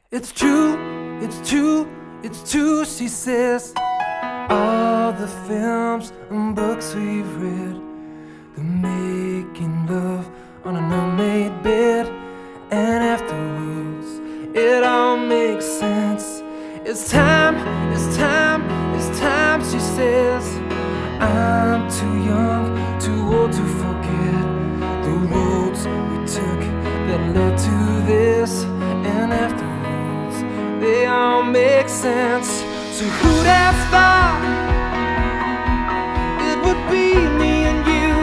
It's true, it's true, it's true, she says. All the films and books we've read, the making love on an unmade bed, and afterwards it all makes sense. It's time, it's time, it's time, she says. I'm too young, too old to forget the roads we took that led to this, and afterwards they all make sense. So who'd have thought it would be me and you?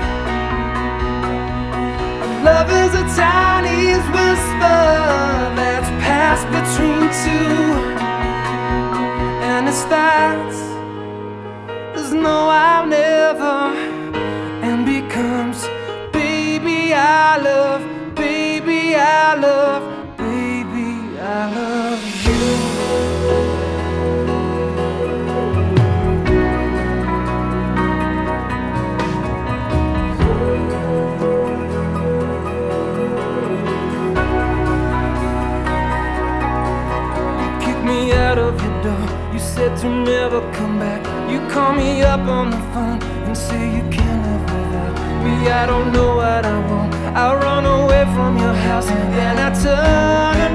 Love is a tiny whisper that's passed between two, and it starts as no I'll never, and becomes baby I love, baby I love, baby I love you. Me out of your door, you said to never come back. You call me up on the phone and say you can't live without me. I don't know what I want. I run away from your house, then I turn